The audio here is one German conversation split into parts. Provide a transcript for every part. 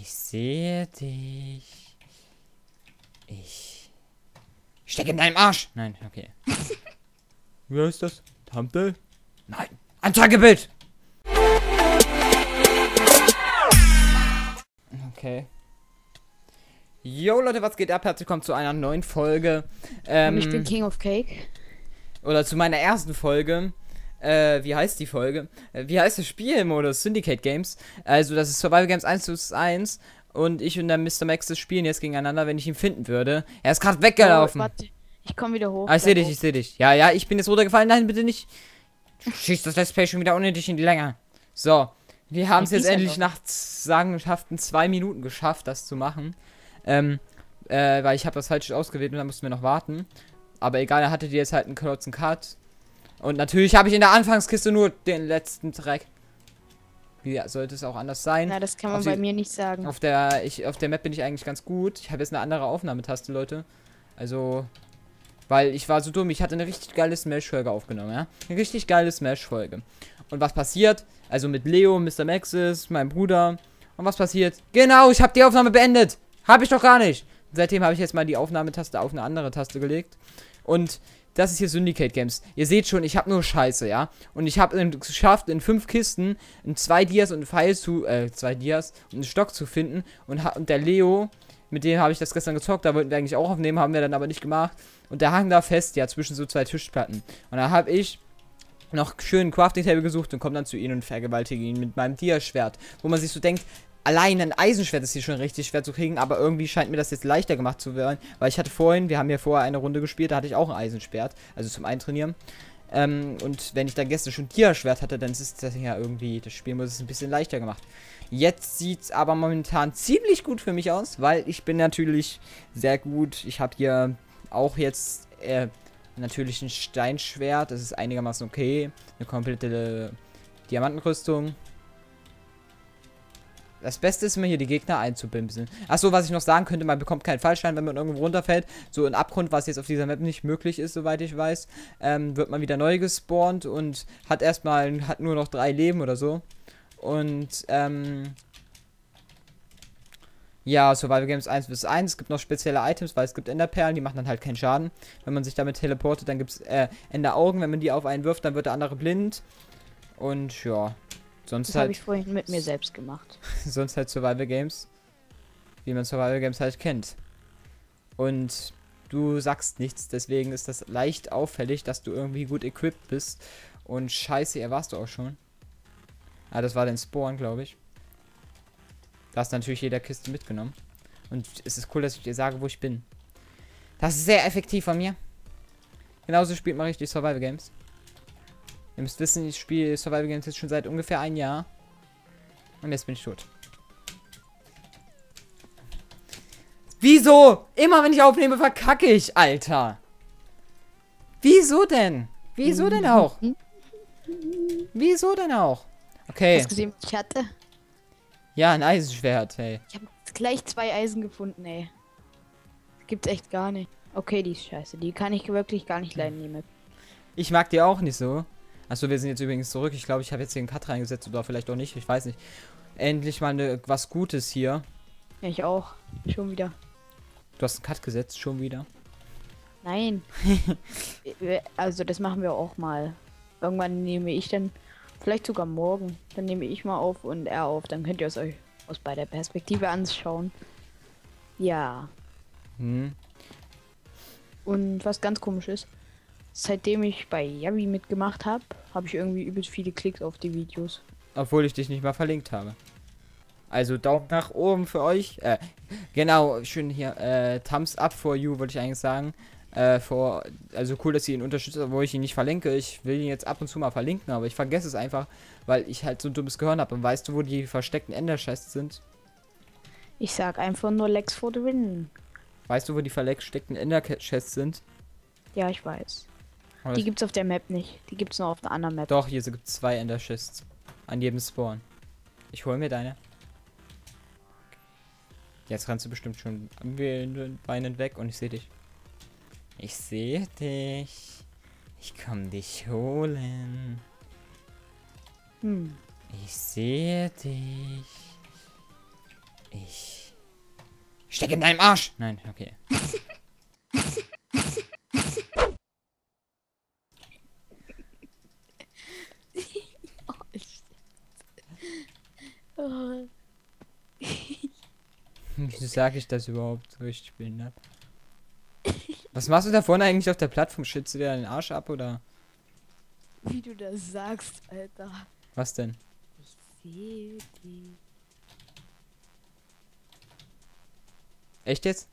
Ich sehe dich. Ich stecke in deinem Arsch. Nein, okay. Wie heißt das? Thumbnail? Nein. Anzeigebild! Okay. Yo Leute, was geht ab? Herzlich willkommen zu einer neuen Folge. Und ich bin King of Cake. Oder zu meiner ersten Folge. Wie heißt die Folge? Wie heißt das Spielmodus? Syndicate Games. Also das ist Survival Games 1:1. Und ich und der Mr. Max das spielen jetzt gegeneinander, wenn ich ihn finden würde. Er ist gerade weggelaufen. Oh, warte, ich komme wieder hoch. Ah, ich sehe dich, ich sehe dich. Ja, ja, ich bin jetzt runtergefallen. Nein, bitte nicht. Schieß das Let's Play schon wieder unnötig in die Länge. So. Wir haben es jetzt endlich nach sagenhaften 2 Minuten geschafft, das zu machen. Weil ich habe das falsch ausgewählt und dann mussten wir noch warten. Aber egal, er hatte jetzt halt einen kurzen Cut. Und natürlich habe ich in der Anfangskiste nur den letzten Dreck. Wie sollte es auch anders sein? Na, das kann man bei mir nicht sagen. Auf der Map bin ich eigentlich ganz gut. Ich habe jetzt eine andere Aufnahmetaste, Leute. Also, weil ich war so dumm. Ich hatte eine richtig geile Smash-Folge aufgenommen, ja? Eine richtig geile Smash-Folge. Und was passiert? Also mit Leo, Mr. Maxis, meinem Bruder. Und was passiert? Genau, ich habe die Aufnahme beendet. Habe ich doch gar nicht. Seitdem habe ich jetzt mal die Aufnahmetaste auf eine andere Taste gelegt. Und das ist hier Syndicate Games. Ihr seht schon, ich habe nur Scheiße, ja. Und ich habe es geschafft, in 5 Kisten 2 Dias und einen Pfeil zu, 2 Dias und einen Stock zu finden. Und der Leo, mit dem habe ich das gestern gezockt, da wollten wir eigentlich auch aufnehmen, haben wir dann aber nicht gemacht. Und der hang da fest, ja, zwischen so 2 Tischplatten. Und da habe ich noch schön ein Crafting Table gesucht und komme dann zu ihm und vergewaltige ihn mit meinem Dia-Schwert. Wo man sich so denkt, allein ein Eisenschwert ist hier schon richtig schwer zu kriegen, aber irgendwie scheint mir das jetzt leichter gemacht zu werden, weil ich hatte vorhin, wir haben ja vorher eine Runde gespielt, da hatte ich auch ein Eisenschwert, also zum Eintrainieren. Und wenn ich dann gestern schon Dia-Schwert hatte, dann ist das ja irgendwie, das Spiel muss es ein bisschen leichter gemacht. Jetzt sieht es aber momentan ziemlich gut für mich aus, weil ich bin natürlich sehr gut. Ich habe hier auch jetzt natürlich ein Steinschwert, das ist einigermaßen okay. Eine komplette Diamantenrüstung. Das Beste ist immer hier die Gegner einzubimsen. Achso, was ich noch sagen könnte, man bekommt keinen Fallstein, wenn man irgendwo runterfällt. So ein Abgrund, was jetzt auf dieser Map nicht möglich ist, soweit ich weiß, wird man wieder neu gespawnt und hat nur noch 3 Leben oder so. Und, ja, Survival Games 1:1. Es gibt noch spezielle Items, weil es gibt Enderperlen, die machen dann halt keinen Schaden. Wenn man sich damit teleportet, dann gibt es Enderaugen. Wenn man die auf einen wirft, dann wird der andere blind. Und ja, sonst das halt. habe ich vorhin mit mir selbst gemacht. Sonst halt Survival Games. Wie man Survival Games halt kennt. Und du sagst nichts, deswegen ist das leicht auffällig, dass du irgendwie gut equipped bist. Und scheiße, warst du auch schon. Ah, das war dein Spawn, glaube ich. Da hast natürlich jeder Kiste mitgenommen. Und es ist cool, dass ich dir sage, wo ich bin. Das ist sehr effektiv von mir. Genauso spielt man richtig Survival Games. Ihr müsst wissen, ich spiele Survival Games jetzt schon seit ungefähr 1 Jahr. Und jetzt bin ich tot. Wieso? Immer wenn ich aufnehme, verkacke ich, Alter. Wieso denn? Wieso denn auch? Wieso denn auch? Okay. Hast du gesehen, was ich hatte? Ja, ein Eisenschwert, hey. Ich habe gleich 2 Eisen gefunden, ey. Gibt's echt gar nicht. Okay, die ist scheiße. Die kann ich wirklich gar nicht leiden, die Map. Ich mag die auch nicht so. Achso, wir sind jetzt übrigens zurück. Ich glaube, ich habe jetzt hier einen Cut reingesetzt oder vielleicht auch nicht. Ich weiß nicht. Endlich mal was Gutes hier. Ja, ich auch. Schon wieder. Du hast einen Cut gesetzt, schon wieder. Nein. Also, das machen wir auch mal. Irgendwann nehme ich dann, vielleicht sogar morgen, dann nehme ich mal auf und er auf. Dann könnt ihr es euch aus beider Perspektive anschauen. Ja. Und was ganz komisch ist, seitdem ich bei Yavi mitgemacht habe, habe ich irgendwie übelst viele Klicks auf die Videos. Obwohl ich dich nicht mal verlinkt habe. Also Daumen nach oben für euch. Genau, schön hier. Thumbs up for you, wollte ich eigentlich sagen. Also cool, dass ihr ihn unterstützt, obwohl ich ihn nicht verlinke. Ich will ihn jetzt ab und zu mal verlinken, aber ich vergesse es einfach, weil ich halt so ein dummes Gehirn habe. Und weißt du, wo die versteckten Ender-Chests sind? Ich sag einfach nur Lex for the win. Weißt du, wo die versteckten Ender-Chests sind? Ja, ich weiß. Oder Die gibt's auf der Map nicht. Die gibt's nur auf einer anderen Map. Doch, hier gibt es 2 Ender-Chests. An jedem Spawn. Ich hole mir deine. Jetzt rennst du bestimmt schon am Beinen weg und ich sehe dich. Ich sehe dich. Ich komm dich holen. Ich sehe dich. Ich steck in deinem Arsch. Nein, okay. Oh. Wieso sage ich das überhaupt so richtig behindert? Was machst du da vorne eigentlich auf der Plattform? Schützt du dir den Arsch ab oder? Wie du das sagst, Alter. Was denn? Ich sehe dich. Echt jetzt?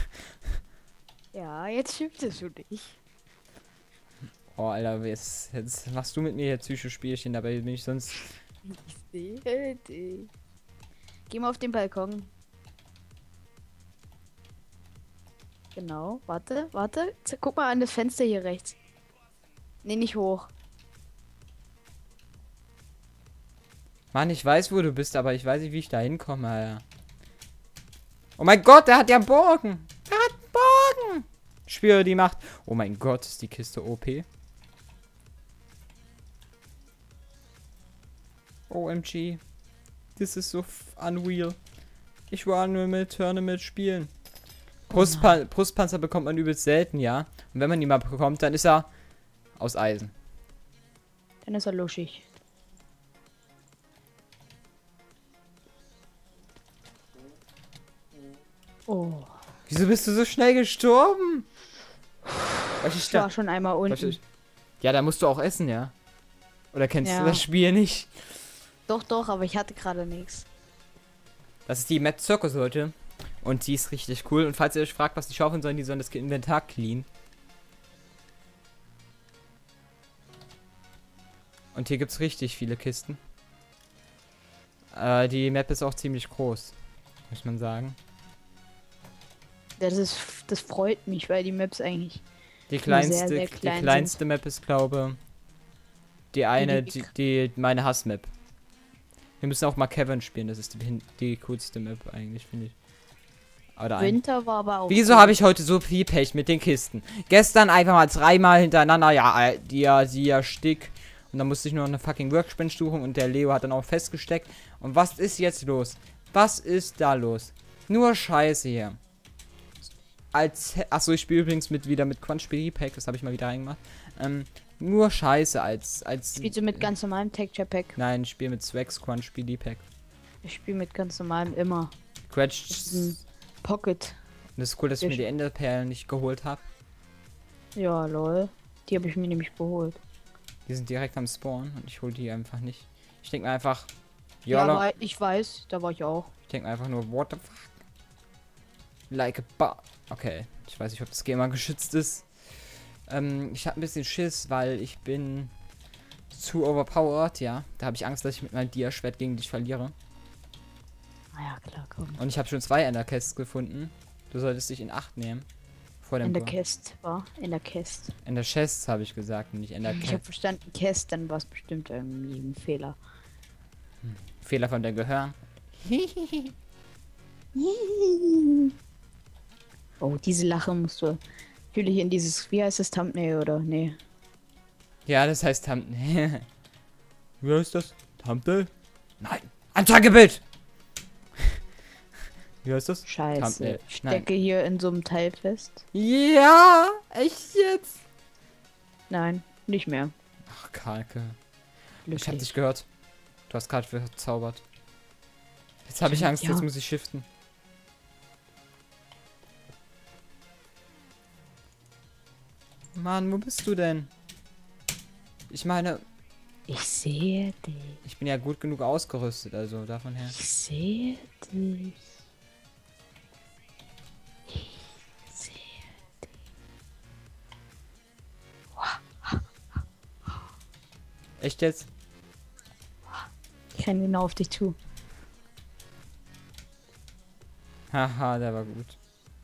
Ja, jetzt schimpfst du dich. Oh, Alter, jetzt machst du mit mir hier Psychospielchen, dabei bin ich sonst... Ich sehe dich. Geh mal auf den Balkon. Genau, warte. Guck mal an das Fenster hier rechts. Nee, nicht hoch. Mann, ich weiß, wo du bist, aber ich weiß nicht, wie ich da hinkomme, Alter. Oh mein Gott, der hat ja Bogen. Der hat Bogen. Spüre die Macht. Oh mein Gott, ist die Kiste OP. OMG. Das ist so unreal. Ich war nur mit Tournament spielen. Brustpanzer bekommt man übelst selten, ja. Und wenn man ihn mal bekommt, dann ist er aus Eisen. Dann ist er luschig. Oh. Wieso bist du so schnell gestorben? Ich war schon einmal unten. Ja, da musst du auch essen, ja. Oder kennst Ja. du das Spiel nicht? Doch, aber ich hatte gerade nichts. Das ist die Map Circus, Leute. Und die ist richtig cool. Und falls ihr euch fragt, was die schaufeln sollen, die sollen das Inventar clean. Und hier gibt es richtig viele Kisten. Die Map ist auch ziemlich groß, muss man sagen. Das freut mich, weil die Maps eigentlich Die kleinste, sehr die klein kleinste Map ist, glaube meine Hass-Map. Wir müssen auch mal Cavern spielen, das ist die coolste Map eigentlich, finde ich. Oder Winter war aber auch. Wieso habe ich heute so viel Pech mit den Kisten? Gestern einfach mal 3-mal hintereinander, ja, die Stick. Und dann musste ich nur eine fucking Workbench suchen und der Leo hat dann auch festgesteckt. Und was ist los? Was ist da los? Nur Scheiße hier. Achso, ich spiele übrigens wieder mit Quanch Pack, das habe ich mal wieder reingemacht. Nur Scheiße als. Spielst du mit ganz normalem Texture Pack? Nein, ich spiele mit Swags Quanch Pack. Ich spiele mit ganz normalem immer. Quatsch. Pocket. Das ist cool, dass ich mir die Enderperlen nicht geholt habe. Ja, lol. Die habe ich mir nämlich geholt. Die sind direkt am Spawn und ich hole die einfach nicht. Ich denke mir einfach. Ja, ich weiß, da war ich auch. Ich denke mir einfach nur, what the fuck? Like a bar. Okay, ich weiß nicht, ob das Gamer geschützt ist. Ich habe ein bisschen Schiss, weil ich bin zu overpowered, ja. Da habe ich Angst, dass ich mit meinem Dia-Schwert gegen dich verliere. Ah ja, klar, komm. Und ich habe schon 2 Enderchests gefunden. Du solltest dich in Acht nehmen. Vor dem In der Tor. Kiste, war? In der Kiste. In der Chests habe ich gesagt, nicht in der Ich Kiste. habe verstanden, Kiste, dann war es bestimmt irgendwie ein Fehler. Fehler von der Gehirn. Oh, diese Lache musst du natürlich in dieses, wie heißt das, Thumbnail oder? Nee. Ja, das heißt Thumbnail. Wie heißt das? Thumbnail? Nein. Anzeigebild! Wie heißt das? Scheiße. Thumbnail. Ich stecke hier in so einem Teil fest. Ja, echt jetzt? Nein, nicht mehr. Ach, Kalke. Ich Glücklich. hab dich gehört. Du hast gerade verzaubert. Jetzt habe ich Angst, Ja. jetzt muss ich shiften. Mann, wo bist du denn? Ich meine, Ich sehe dich. ich bin ja gut genug ausgerüstet, also davon her. Ich sehe dich. Ich sehe dich. Echt jetzt? Ich renne genau auf dich zu. Haha, der war gut.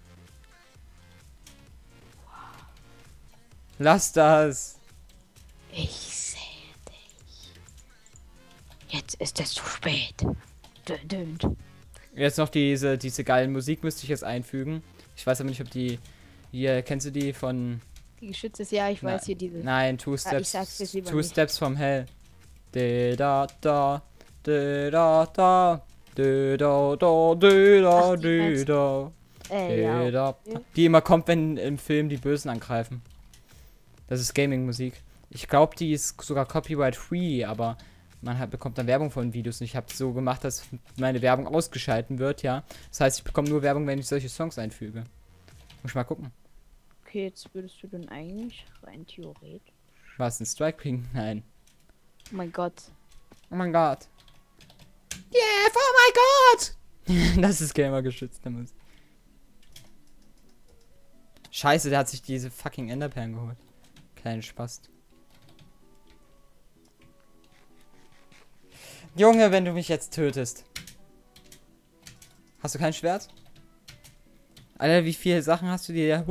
Lass das! Ich sehe dich. Jetzt ist es zu spät. Dün, dün. Jetzt noch diese geile Musik müsste ich jetzt einfügen. Ich weiß aber nicht, ob die... Hier, kennst du die von... Die Geschütze ist, ja, ich weiß hier diese. Nein, Two ich Steps. sag's jetzt lieber Two nicht. Steps from Hell. Da da da da da da Döda, da, döda, Ach, die meinst- döda, Ja. döda. Die immer kommt, wenn im Film die Bösen angreifen. Das ist Gaming-Musik. Ich glaube, die ist sogar copyright-free, aber bekommt dann Werbung von Videos. Und ich habe es so gemacht, dass meine Werbung ausgeschalten wird, ja. Das heißt, ich bekomme nur Werbung, wenn ich solche Songs einfüge. Muss ich mal gucken. Okay, jetzt würdest du dann eigentlich rein theoretisch. Was, ein Strike kriegen? Nein. Oh mein Gott. Oh mein Gott. Yeah, oh mein Gott! Das ist gamergeschützte Musik. Scheiße, der hat sich diese fucking Enderperlen geholt. Kleinen Spast. Junge, wenn du mich jetzt tötest. Hast du kein Schwert? Alter, wie viele Sachen hast du dir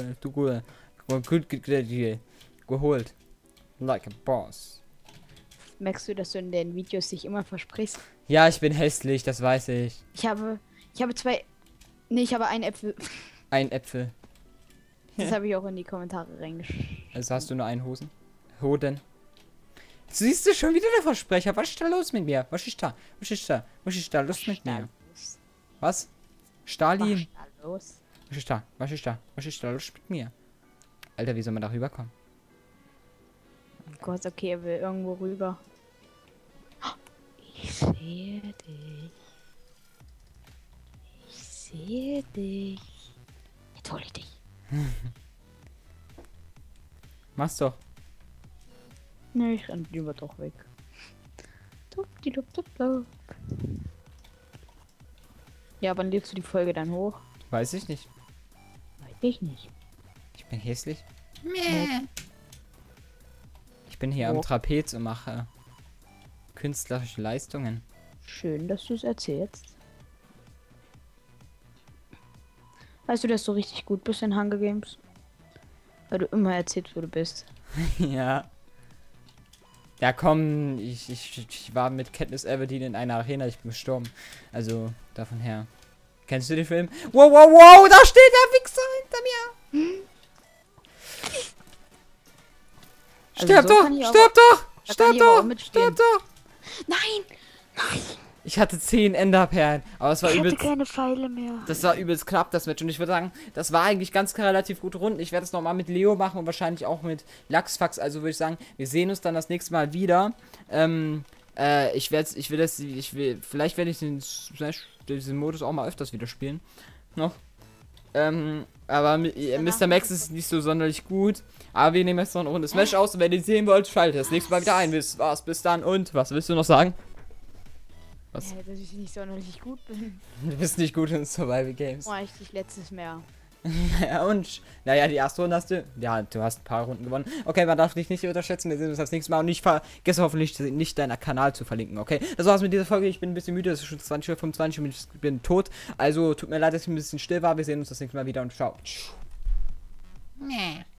geholt? Like a boss. Merkst du, dass du in den Videos dich immer versprichst? Ja, ich bin hässlich, das weiß ich. Ich habe zwei. Nee, ich habe einen Äpfel. Ein Äpfel. Das habe ich auch in die Kommentare reingeschrieben. Also hast du nur einen Hoden. Siehst du schon wieder der Versprecher? Was ist da los mit mir? Was ist da? Was ist da? Was ist da los mit mir? Was? Stalin? Was ist da los? Was ist da? Was ist da? Was ist da los mit mir? Alter, wie soll man da rüberkommen? Oh Gott, okay, er will irgendwo rüber. Ich sehe dich. Ich sehe dich. Jetzt hol ich dich. Mach's doch. Ne, ich renn lieber doch weg. Dup. Ja, wann lädst du die Folge dann hoch? Weiß ich nicht. Weiß ich nicht. Ich bin hässlich. Nee. Ich bin hier am Oh. Trapez und mache künstlerische Leistungen. Schön, dass du es erzählst. Weißt du, dass du richtig gut bist in Hunger Games? Weil du immer erzählst, wo du bist. Ja. Ja, komm, ich war mit Katniss Everdeen in einer Arena, ich bin gestorben. Also, davon her. Kennst du den Film? Wow, da steht der Wichser hinter mir. Also Stirb so doch, kann ich aber- stirb doch, da kann stirb ich aber auch doch, mitspielen. stirb doch. Nein! Ich hatte 10 Enderperlen, aber es war Ich hatte übelst... keine Pfeile mehr. Das war übelst knapp, das Match. Und ich würde sagen, das war eigentlich ganz relativ gute Runden. Ich werde es nochmal mit Leo machen und wahrscheinlich auch mit Lachsfax. Also würde ich sagen, wir sehen uns dann das nächste Mal wieder. Vielleicht werde ich diesen Modus auch mal öfters wieder spielen. Noch. Aber Mr. Max ist nicht so sonderlich gut. Aber wir nehmen jetzt noch eine Runde Smash aus. Und wenn ihr ihn sehen wollt, schaltet das nächste Mal wieder ein. Bis dann und was willst du noch sagen? Was? Ja, dass ich nicht sonderlich gut bin. Du bist nicht gut in Survival Games. War ich dich letztes Mal. Ja, und, naja, die erste Runde hast du. Ja, du hast ein paar Runden gewonnen. Okay, man darf dich nicht unterschätzen. Wir sehen uns das nächste Mal. Und nicht vergesse hoffentlich nicht deinen Kanal zu verlinken, okay? Das war's mit dieser Folge. Ich bin ein bisschen müde. Es ist schon 20:25 Uhr und ich bin tot. Also, tut mir leid, dass ich ein bisschen still war. Wir sehen uns das nächste Mal wieder und ciao.